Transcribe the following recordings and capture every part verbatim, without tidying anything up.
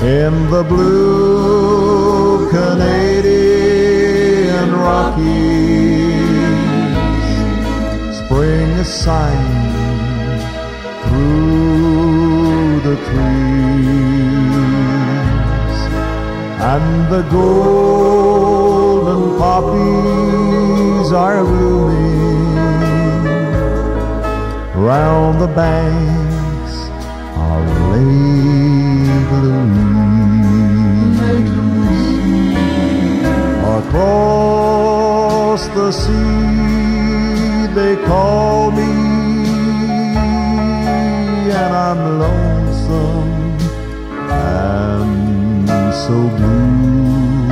in the blue Canadian Rockies. Spring is sighing through the trees, and the golden poppies are blooming round the banks of Lake Louise. Across the sea they call me, and I'm lonesome and so blue,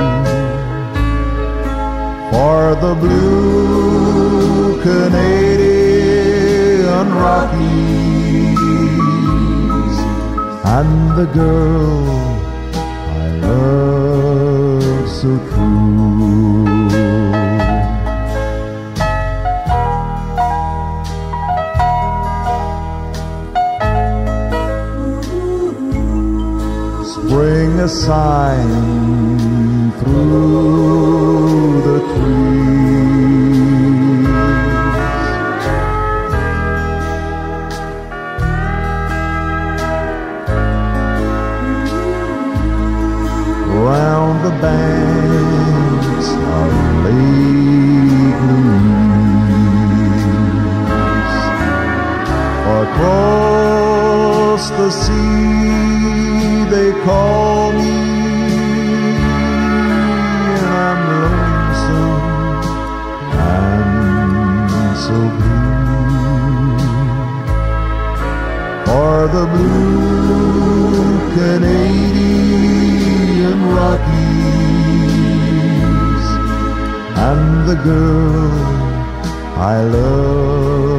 for the blue Canadian Rockies and the girl I love so true. Spring is sighing through the trees, round the banks of Lake Louise. Across the sea they call me, and I'm lonesome and so blue, for the blue Canadian Rockies and the girl I love